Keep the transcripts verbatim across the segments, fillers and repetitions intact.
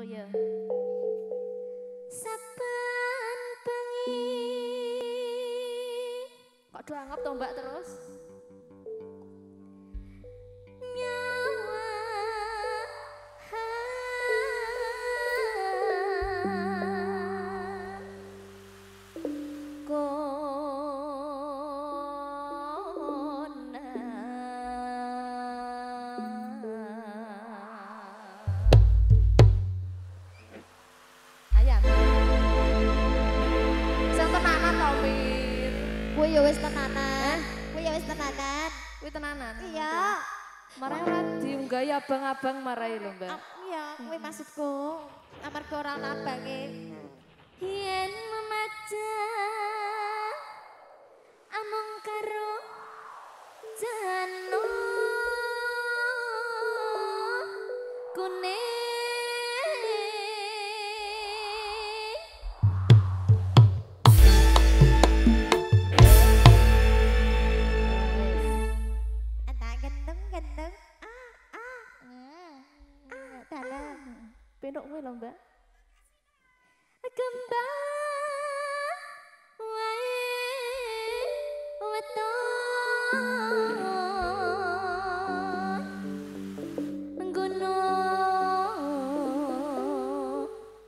ya. Saben bengi. Kok doangop to Mbak terus? Nyawa ya wis tenanan. Kuwi ya wis tenanan. Kuwi tenanan. Iya. Marai ora diunggahi abang-abang marai lho, Mbak. Iya, kuwi maksudku. Amarga ora ana abange. Yen memaca amung karo jano kuning. Pendok kowe lho, Mbak. Kembang wae weton gunung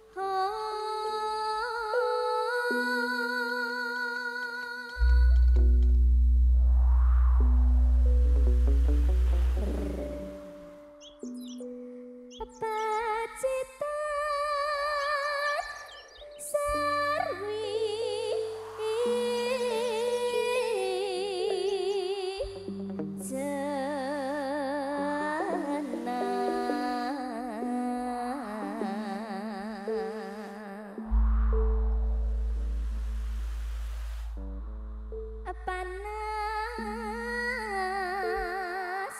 panas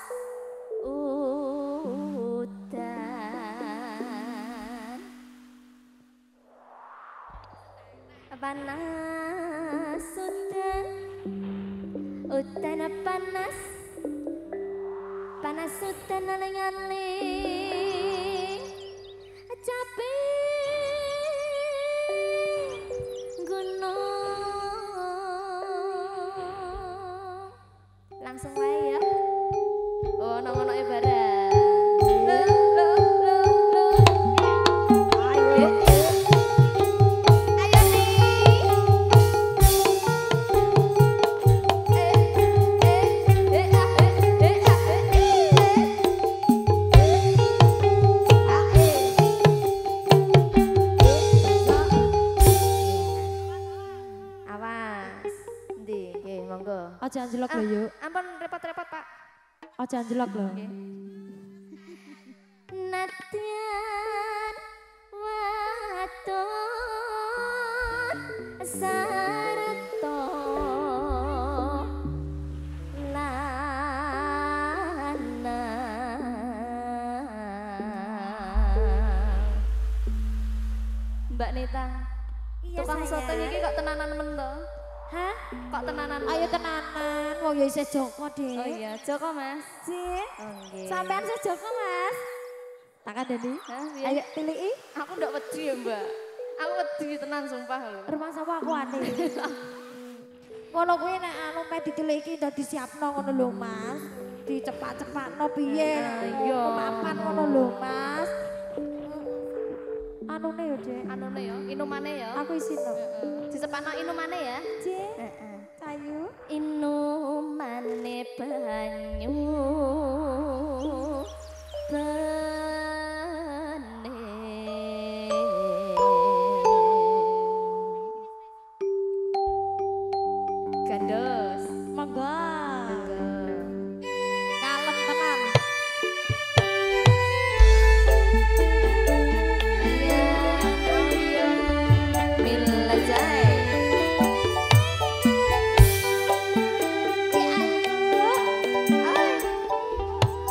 udan panas udan udan panas panas udan aling-aling capek gunung langsung wae ya. Oh, ngono e bareng. Lo lo lo lo. Ayo. Ayo nih. Eh eh eh ah eh eh ah eh eh. Ah eh. Awas. Ndi, nggih, monggo. Aja anjlok lho, Yuk. Ampun repot-repot, Pak. Aja anjlok lho. Nadyan waton sarta lanang. Mbak Nita, Iya, tukang soto sayang. iki kok tenanan men to? Hah? Kok tenanan? Ayo tenanan. Wong ya isih Joko, Dik. Oh iya, Joko Mas. Sih. Oh nggih. Sampean isih Joko, Mas. Tak kandani. Hah, piye? Ayo pilih. Aku ndak wedi ya, Mbak. Aku wedi tenan sumpah lho. Rumah sapa aku ane. Ngono kuwi nek anu meh ditiliki ndak disiapno ngono lho, Mas. Dicepak-cepakno piye? Iya. Mapan ngono lho, Mas. Anune yo, Dek. Anune ya, inumane ya. Aku isin lho. Heeh. Disepakno inumane ya. Cek. Heeh. Cayu. Inumane banyu bening. Gandos. Monggo. Kalem tenan. Iya, ayo. Mila jai. Cek ayu. Ay.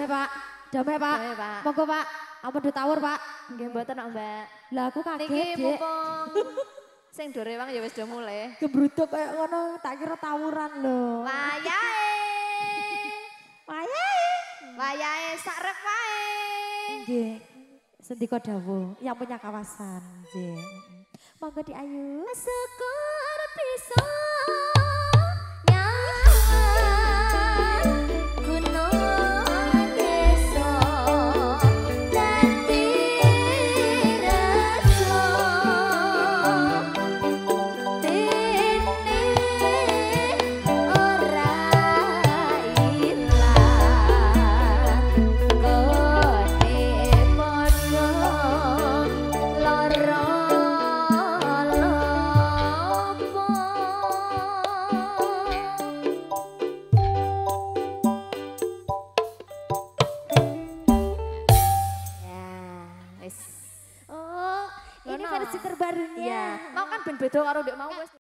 Pak. Damai Pak. Damai, Pak. Monggo Pak. Ampun do tawur Pak. Nggih mboten kok, Mbak. Lah aku kaget, Niki Dik. mumpung sing do rewang ya wis do mulai. Gebruduk kayak ngono, tak kira tawuran lho. Wayahe. Wayahe. Wayahe sak rep wae. Nggih. Sendika dawuh yang punya kawasan, nggih. Monggo Dik Ayu. Syukur bisa nyaman gunung desa dadi raja dene ora ilang gone padha lara Ya, wis. Oh, ini Ngono. versi terbarunya. Iya, mau kan ben beda karo ndek mau wis